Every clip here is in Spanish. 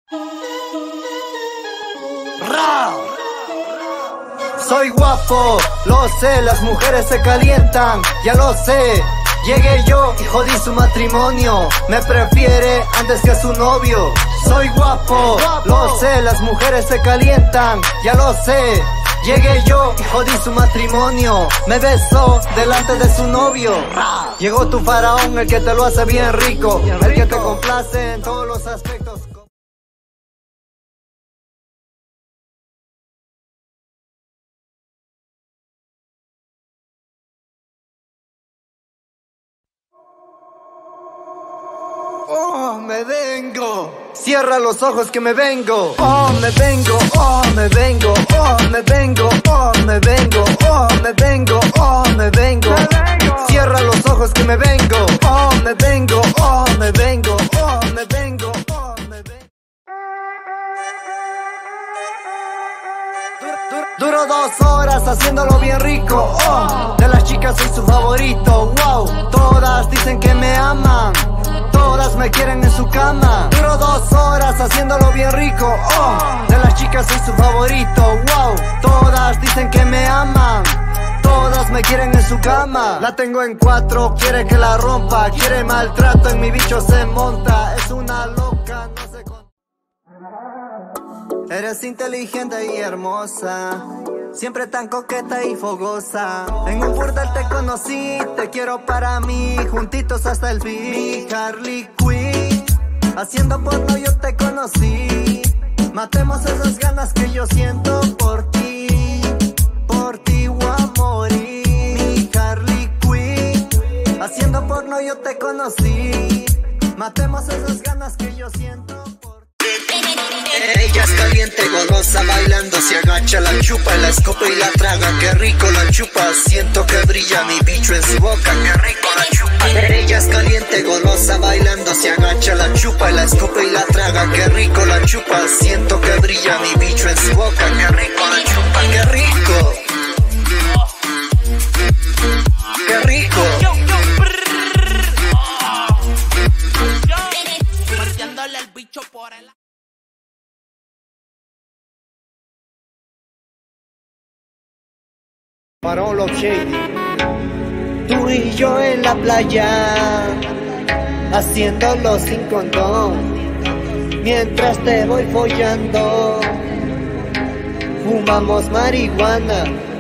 Soy guapo, lo sé, las mujeres se calientan, ya lo sé. Llegué yo y jodí su matrimonio, me prefiere antes que a su novio. Soy guapo, lo sé, las mujeres se calientan, ya lo sé. Llegué yo y jodí su matrimonio, me besó delante de su novio. Llegó tu faraón, el que te lo hace bien rico, el que te complace en todos los aspectos. Oh, me vengo. Cierra los ojos que me vengo. Oh, me vengo, oh, me vengo, oh, me vengo, oh, me vengo, oh, me vengo, oh, me vengo. Cierra los ojos que me vengo. Oh, me vengo, oh, me vengo, oh, me vengo, oh, me vengo. Duro 2 horas haciéndolo bien rico. Oh, de las chicas soy su favorito. Wow, todas dicen que me aman, todas me quieren en su cama. Duro 2 horas haciéndolo bien rico. Oh, de las chicas soy su favorito. Wow, todas dicen que me aman, todas me quieren en su cama. La tengo en 4, quiere que la rompa, quiere maltrato, en mi bicho se monta. Es una loca, no sé con... Eres inteligente y hermosa, siempre tan coqueta y fogosa. En un burdel te conocí, te quiero para mí, juntitos hasta el fin. Mi Harley Quinn, haciendo porno yo te conocí. Matemos esas ganas que yo siento por ti voy a morir. Mi Harley Quinn, haciendo porno yo te conocí. Matemos esas ganas que yo siento por ti. Ella es caliente, golosa, bailando, se agacha, la chupa, la escupe y la traga. Qué rico la chupa, siento que brilla mi bicho en su boca. Qué rico la chupa. Ella es caliente, golosa, bailando, se agacha, la chupa, la escupe y la traga. Qué rico la chupa, siento que brilla mi bicho en su boca. Qué rico la chupa, qué rico. Qué rico. Paseándole el bicho por el... Barón Love Shady. Tú y yo en la playa, haciéndolo sin condón, mientras te voy follando, fumamos marihuana.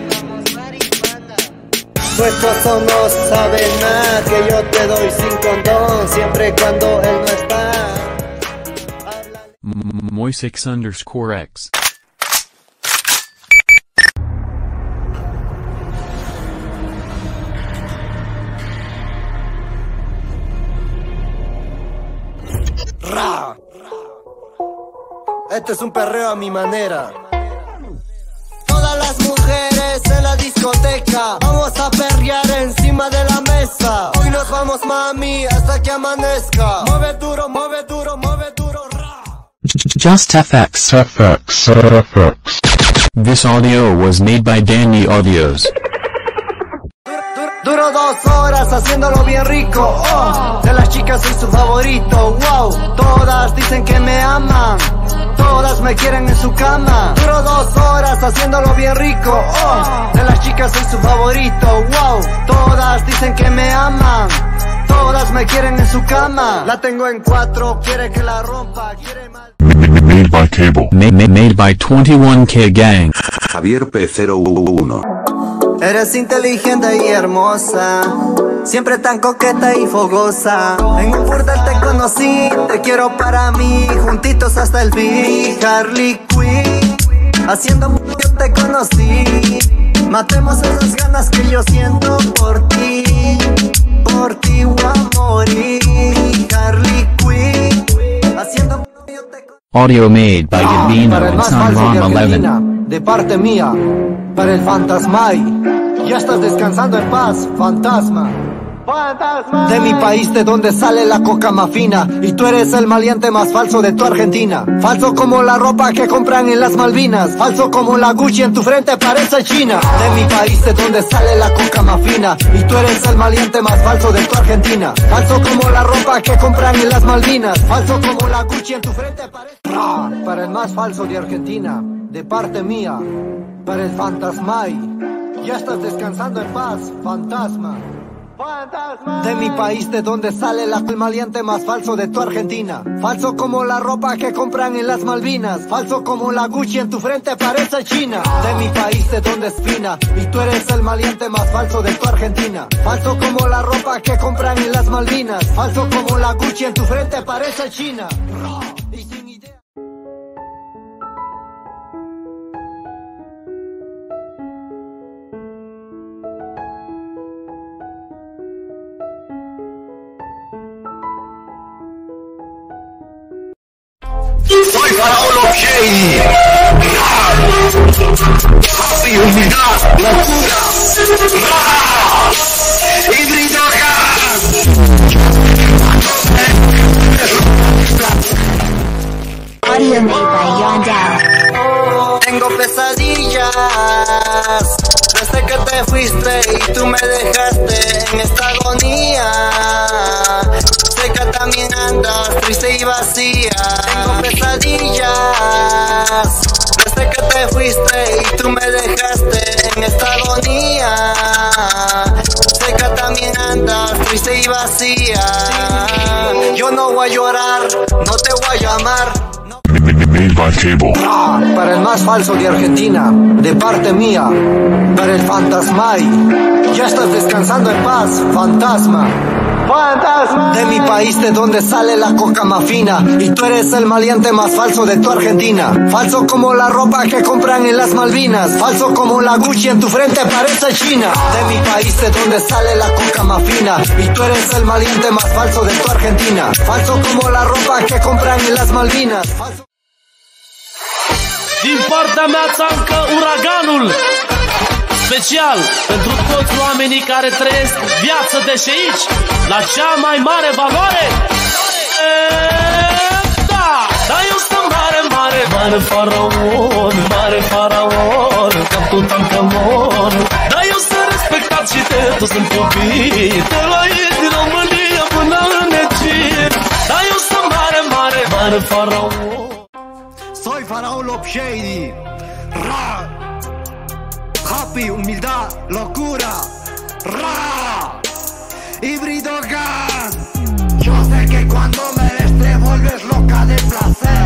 Tu esposo no sabe nada que yo te doy sin condón, siempre cuando él no está. Moisix_X. Ra. Este es un perreo a mi manera. Todas las mujeres en la discoteca, vamos a perrear encima de la mesa. Hoy nos vamos, mami, hasta que amanezca. Mueve duro, mueve duro, mueve duro. Ra. Just FX. This audio was made by Danny Audios. Duro 2 horas haciéndolo bien rico. Oh, de las chicas soy su favorito. Wow, todas dicen que me aman, todas me quieren en su cama. Duro 2 horas haciéndolo bien rico. Oh, de las chicas soy su favorito. Wow, todas dicen que me aman, todas me quieren en su cama. La tengo en 4, quiere que la rompa, quiere mal. Made by Cable. Made by 21K Gang. Javier P011. Eres inteligente y hermosa, siempre tan coqueta y fogosa. En un burdel te conocí, te quiero para mí, juntitos hasta el fin. Mi Harley Quinn, haciendo yo te conocí. Matemos esas ganas que yo siento por ti voy a morir. Mi Harley Quinn, haciendo yo te conocí. Audio made by Yadvina Para el and más Sun falso que Ram 11. Argentina, de parte mía, para el Fantasmai. Ya estás descansando en paz, fantasma. De mi país, de donde sale la coca más fina, y tú eres el maleante más falso de tu Argentina. Falso como la ropa que compran en las Malvinas, falso como la Gucci en tu frente parece China. De mi país, de donde sale la coca más fina, y tú eres el maleante más falso de tu Argentina. Falso como la ropa que compran en las Malvinas, falso como la Gucci en tu frente parece... Para el más falso de Argentina, de parte mía, para el Fantasmay, ya estás descansando en paz, fantasma. De mi país, de donde sale el maleante más falso de tu Argentina. Falso como la ropa que compran en las Malvinas, falso como la Gucci en tu frente parece China. De mi país, de donde es fina, y tú eres el maleante más falso de tu Argentina. Falso como la ropa que compran en las Malvinas, falso como la Gucci en tu frente parece China. Y sin idea. Soy Faraón Shady. Papi, humildad, locura. Híbrido Audio made by Yondell. Tengo pesadillas desde que te fuiste y tú me dejaste en esta agonía. Sé que también andas triste y vacía. Tengo pesadillas desde que te fuiste y tú me dejaste en esta agonía. Sé que también andas triste y vacía. Yo no voy a llorar, no te voy a llamar. Made by Cable. Para el más falso de Argentina, de parte mía, para el Fantasmay, ya estás descansando en paz, fantasma. De mi país, de donde sale la coca más fina, y tú eres el maleante más falso de tu Argentina. Falso como la ropa que compran en las Malvinas, falso como la Gucci en tu frente parece China. De mi país, de donde sale la coca más fina, y tú eres el maleante más falso de tu Argentina. Falso como la ropa que compran en las Malvinas, falso... Din partea mea țancă uraganul special pentru toți oamenii care trăiesc viață de și aici la cea mai mare valoare. Da, dar eu sunt mare, mare, mare faraon, mare faraon, cam tot am camon. Dar eu sunt respectat și de toți sunt iubit, de la ei din România până în Egipt. Dar eu sunt mare, mare, mare faraon. Soy Faraón Shady. Ra. Happy, humildad, locura. Ra. Híbrido gun. Yo sé que cuando me ves te vuelves loca de placer.